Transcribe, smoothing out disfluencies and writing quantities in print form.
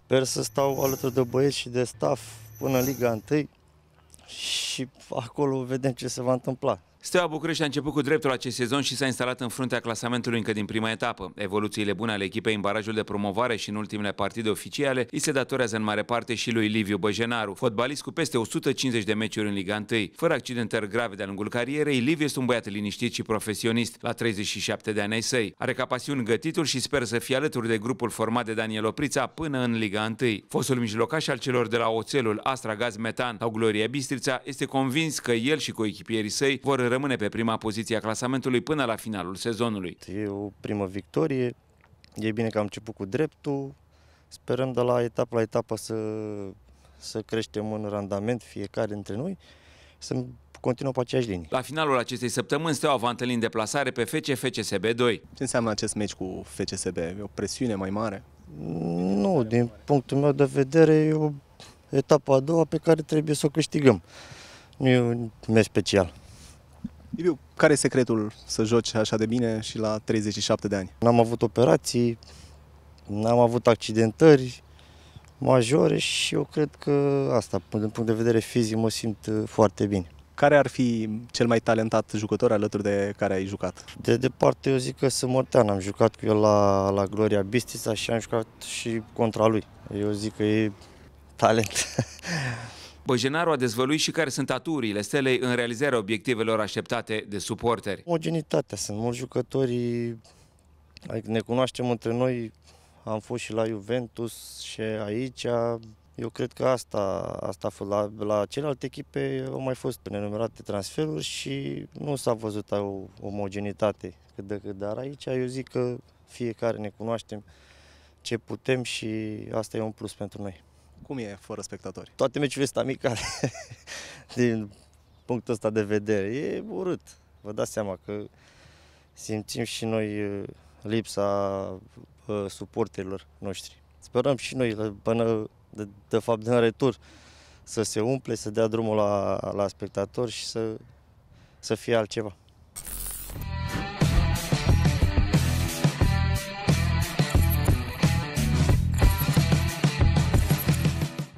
Sper să stau alături de băieți și de staff până în Liga 1 și acolo vedem ce se va întâmpla. Steaua București a început cu dreptul acest sezon și s-a instalat în fruntea clasamentului încă din prima etapă. Evoluțiile bune ale echipei în barajul de promovare și în ultimele partide oficiale îi se datorează în mare parte și lui Liviu Băjenaru, fotbalist cu peste 150 de meciuri în Liga 1. Fără accidentări grave de-a lungul carierei, Liviu este un băiat liniștit și profesionist, la 37 de ani ai săi. Are ca pasiuni gătitul și sper să fie alături de grupul format de Daniel Oprița până în Liga 1. Fostul mijlocaș al celor de la Oțelul, Astra Gaz Metan sau Gloria Bistrița este convins că el și coechipierii săi vor rămâne pe prima poziție a clasamentului până la finalul sezonului. E o primă victorie, e bine că am început cu dreptul, sperăm de la etapă la etapă să creștem în randament fiecare dintre noi, să continuăm pe aceeași linie. La finalul acestei săptămâni, Steaua va întâlni în deplasare pe FCSB 2. Ce înseamnă acest meci cu FCSB? E o presiune mai mare? Nu, din punctul meu de vedere e o etapă a doua pe care trebuie să o câștigăm. Nu e un meci special. Liviu, care e secretul să joci așa de bine și la 37 de ani? N-am avut operații, n-am avut accidentări majore și eu cred că asta, din punct de vedere fizic, mă simt foarte bine. Care ar fi cel mai talentat jucător alături de care ai jucat? De departe eu zic că Sămărtean, am jucat cu el la Gloria Bistrița și am jucat și contra lui. Eu zic că e talent. Băjenaru a dezvăluit și care sunt aturile Stelei în realizarea obiectivelor așteptate de suporteri. Omogenitatea, sunt mulți jucători, ne cunoaștem între noi, am fost și la Juventus și aici. Eu cred că asta a fost. La celelalte echipe au mai fost nenumerate transferuri și nu s-a văzut o omogenitate cât de cât, dar aici eu zic că fiecare ne cunoaștem ce putem și asta e un plus pentru noi. Cum e fără spectatori? Toate meciurile sunt amicale, din punctul ăsta de vedere. E urât, vă dați seama că simțim și noi lipsa suporterilor noștri. Sperăm și noi până de fapt din retur să se umple, să dea drumul la spectatori și să fie altceva.